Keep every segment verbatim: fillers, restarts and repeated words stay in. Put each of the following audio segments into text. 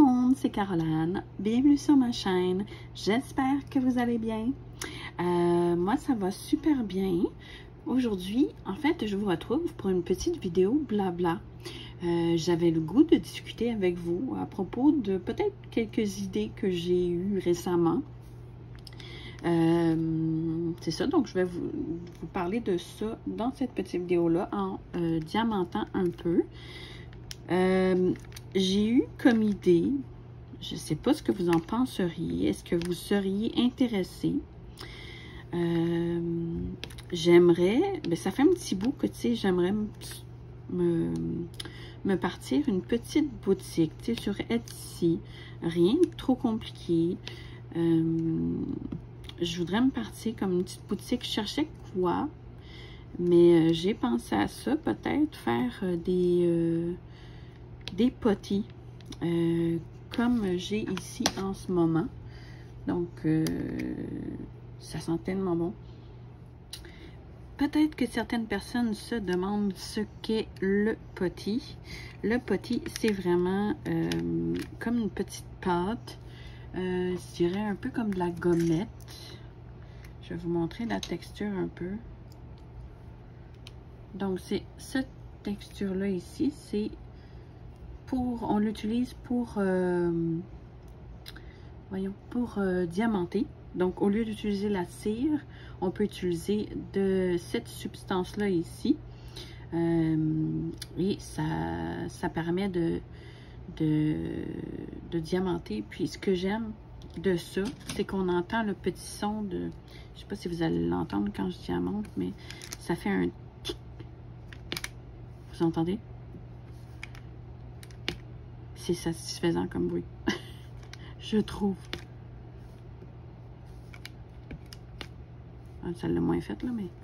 le monde, c'est Caroline. Bienvenue sur ma chaîne. J'espère que vous allez bien. Euh, moi, ça va super bien. Aujourd'hui, en fait, je vous retrouve pour une petite vidéo blabla. Euh, J'avais le goût de discuter avec vous à propos de peut-être quelques idées que j'ai eues récemment. Euh, c'est ça, donc je vais vous, vous parler de ça dans cette petite vidéo-là en euh, diamantant un peu. Euh, j'ai eu comme idée, je ne sais pas ce que vous en penseriez, est-ce que vous seriez intéressé? Euh, j'aimerais, ben ça fait un petit bout que, tu sais, j'aimerais me, me partir une petite boutique, tu sais, sur Etsy, rien de trop compliqué. Euh, je voudrais me partir comme une petite boutique, je cherchais quoi, mais euh, j'ai pensé à ça, peut-être faire euh, des... Euh, des potis euh, comme j'ai ici en ce moment. Donc euh, ça sent tellement bon. Peut-être que certaines personnes se demandent ce qu'est le poti. Le poti, c'est vraiment euh, comme une petite pâte, euh, je dirais un peu comme de la gommette. Je vais vous montrer la texture un peu. Donc c'est cette texture là ici, c'est Pour, on l'utilise pour, euh, voyons, pour euh, diamanter. Donc, au lieu d'utiliser la cire, on peut utiliser de cette substance-là ici. Euh, et ça, ça permet de, de, de diamanter. Puis, ce que j'aime de ça, c'est qu'on entend le petit son de... Je sais pas si vous allez l'entendre quand je diamante, mais ça fait un tic. Vous entendez? C'est satisfaisant comme bruit, je trouve. Ah, ça l'a moins fait là, mais...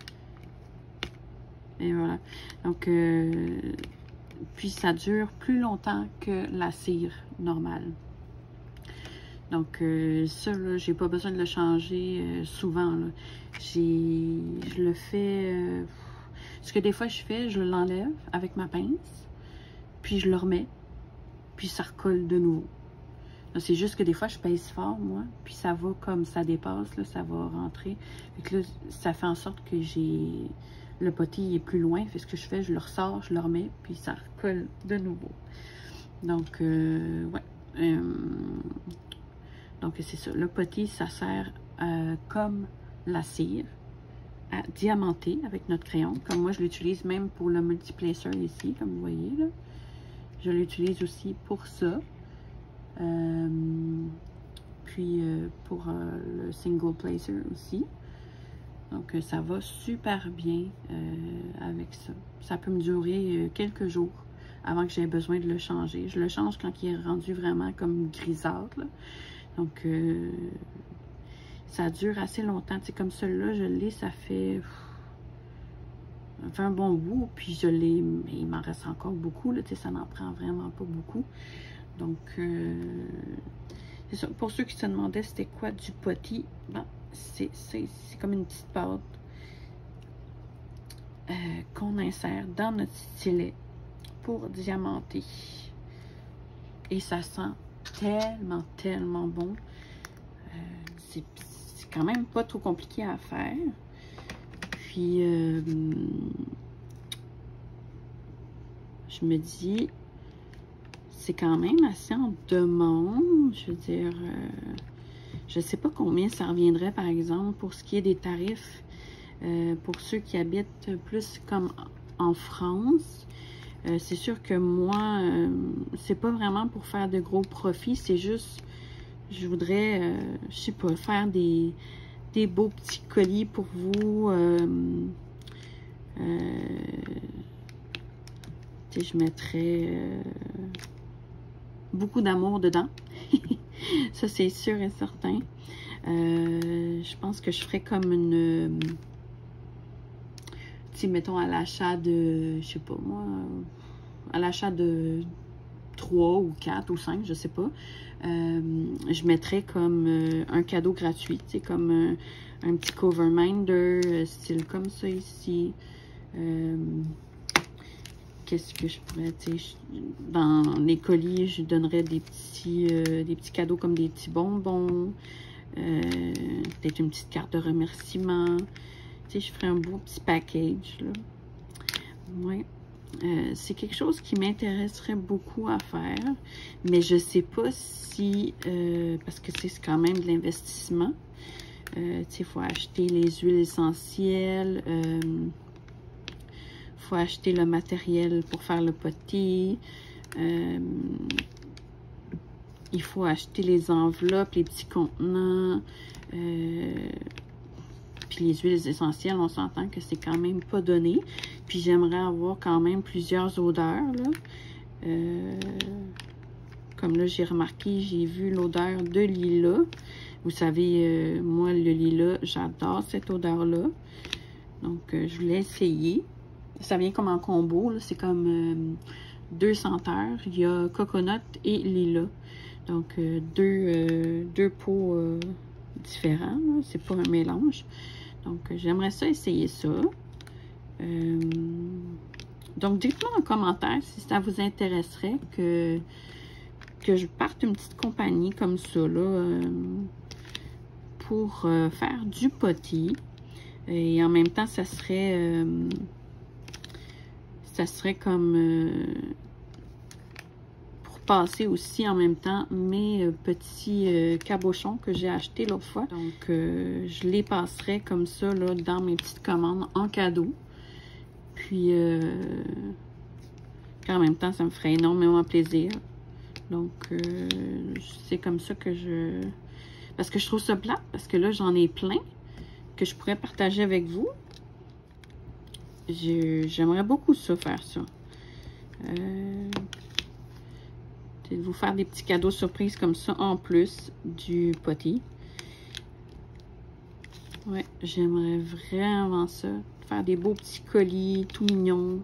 Et voilà. Donc, euh... puis ça dure plus longtemps que la cire normale. Donc, euh, ça, là, j'ai pas besoin de le changer euh, souvent, là. J'ai... Je le fais... Euh... Ce que des fois je fais, je l'enlève avec ma pince, puis je le remets. Puis ça recolle de nouveau. C'est juste que des fois, je pèse fort, moi, puis ça va comme ça dépasse, là, ça va rentrer. Fait que là, ça fait en sorte que j'ai... Le poti est plus loin. Fait ce que je fais, je le ressors, je le remets, puis ça recolle de nouveau. Donc, euh, ouais. Euh, donc, c'est ça. Le poti, ça sert euh, comme la cire à diamanter avec notre crayon. Comme moi, je l'utilise même pour le multiplacer ici, comme vous voyez, là. Je l'utilise aussi pour ça. Euh, puis euh, pour euh, le single placer aussi. Donc euh, ça va super bien euh, avec ça. Ça peut me durer euh, quelques jours avant que j'aie besoin de le changer. Je le change quand il est rendu vraiment comme grisâtre, là. Donc euh, ça dure assez longtemps. Tu sais, comme celui-là, je l'ai, ça fait... Ça fait un bon bout, puis je l'ai, mais il m'en reste encore beaucoup, là, tu sais, ça n'en prend vraiment pas beaucoup. Donc, euh, c'est ça. Pour ceux qui se demandaient c'était quoi du poti, ben, c'est comme une petite pâte euh, qu'on insère dans notre stylet pour diamanter. Et ça sent tellement, tellement bon. Euh, c'est quand même pas trop compliqué à faire. Puis, euh, je me dis, c'est quand même assez en demande. Je veux dire, euh, je sais pas combien ça reviendrait, par exemple, pour ce qui est des tarifs, euh, pour ceux qui habitent plus comme en France. Euh, c'est sûr que moi, euh, c'est pas vraiment pour faire de gros profits, c'est juste, je voudrais, euh, je sais pas, faire des... des beaux petits colis pour vous. Euh, euh, je mettrais euh, beaucoup d'amour dedans. Ça, c'est sûr et certain. Euh, je pense que je ferais comme une... Tu sais, mettons à l'achat de... Je sais pas moi... À l'achat de trois ou quatre ou cinq, je sais pas. Euh, je mettrais comme euh, un cadeau gratuit, tu sais, comme euh, un petit cover minder, euh, style comme ça ici. Euh, qu'est-ce que je pourrais, tu sais, dans les colis, je donnerais des petits, euh, des petits cadeaux comme des petits bonbons, euh, peut-être une petite carte de remerciement. Tu sais, je ferais un beau petit package, là. Ouais. Euh, c'est quelque chose qui m'intéresserait beaucoup à faire, mais je sais pas si, euh, parce que c'est quand même de l'investissement. Euh, tu sais, il faut acheter les huiles essentielles, euh, faut acheter le matériel pour faire le poté, euh, il faut acheter les enveloppes, les petits contenants, euh, puis les huiles essentielles, on s'entend que c'est quand même pas donné. Puis j'aimerais avoir quand même plusieurs odeurs, là. Euh, comme là, j'ai remarqué, j'ai vu l'odeur de lilas. Vous savez, euh, moi, le lilas, j'adore cette odeur-là. Donc, euh, je voulais essayer. Ça vient comme en combo, là. C'est comme euh, deux senteurs. Il y a coconut et lilas. Donc, euh, deux, euh, deux pots euh, différents. C'est pas un mélange. Donc, euh, j'aimerais ça essayer ça. Euh, donc, dites-moi en commentaire si ça vous intéresserait que, que je parte une petite compagnie comme ça, là, euh, pour euh, faire du poté. Et en même temps, ça serait, euh, ça serait comme euh, pour passer aussi en même temps mes euh, petits euh, cabochons que j'ai achetés l'autre fois. Donc, euh, je les passerai comme ça, là, dans mes petites commandes en cadeau. Puis, euh, en même temps, ça me ferait énormément plaisir. Donc, euh, c'est comme ça que je... Parce que je trouve ça plate, parce que là, j'en ai plein que je pourrais partager avec vous. J'aimerais beaucoup ça, faire ça. Euh, de vous faire des petits cadeaux surprises comme ça, en plus du poté. Ouais, j'aimerais vraiment ça. Faire des beaux petits colis, tout mignons.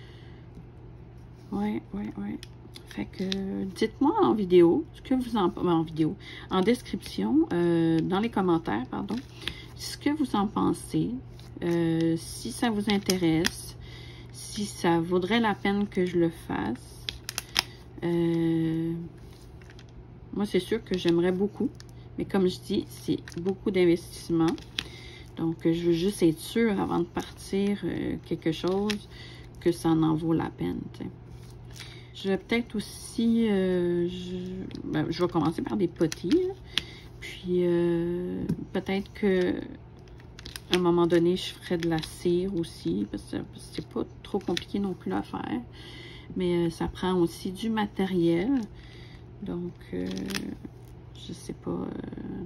Ouais, ouais, ouais. Fait que dites-moi en vidéo, ce que vous en... en vidéo, en description, euh, dans les commentaires, pardon, ce que vous en pensez, euh, si ça vous intéresse, si ça vaudrait la peine que je le fasse. Euh, moi, c'est sûr que j'aimerais beaucoup, mais comme je dis, c'est beaucoup d'investissement. Donc, je veux juste être sûre avant de partir euh, quelque chose que ça en vaut la peine, t'sais. Je vais peut-être aussi, euh, je, ben, je vais commencer par des potés, là. Puis euh, peut-être que à un moment donné, je ferai de la cire aussi, parce que c'est pas trop compliqué non plus à faire. Mais euh, ça prend aussi du matériel. Donc, euh, je sais pas. Euh...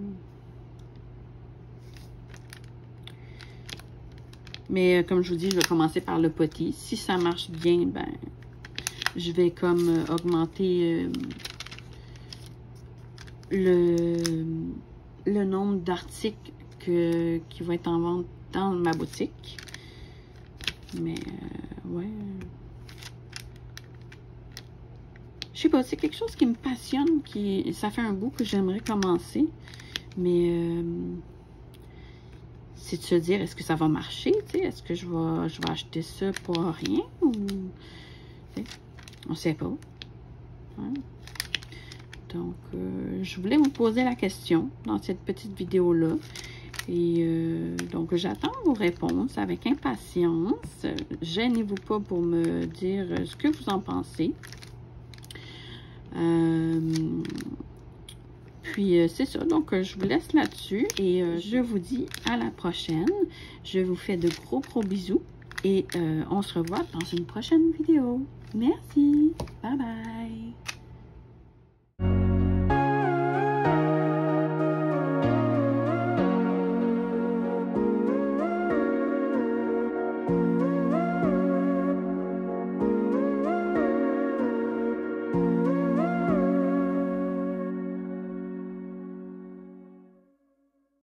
Mais euh, comme je vous dis, je vais commencer par le poté. Si ça marche bien, ben, je vais comme euh, augmenter euh, le, le nombre d'articles que, qui vont être en vente dans ma boutique. Mais, euh, ouais. Je sais pas, c'est quelque chose qui me passionne, qui ça fait un bout que j'aimerais commencer. Mais, euh, c'est de se dire, est-ce que ça va marcher, tu sais? Est-ce que je vais, je vais acheter ça pour rien? Ou, on sait pas. Hein? Donc, euh, je voulais vous poser la question dans cette petite vidéo-là. Et euh, donc, j'attends vos réponses avec impatience. Gênez-vous pas pour me dire ce que vous en pensez. Euh, puis, euh, c'est ça. Donc, euh, je vous laisse là-dessus. Et euh, je vous dis à la prochaine. Je vous fais de gros, gros bisous. Et euh, on se revoit dans une prochaine vidéo. Merci. Bye bye.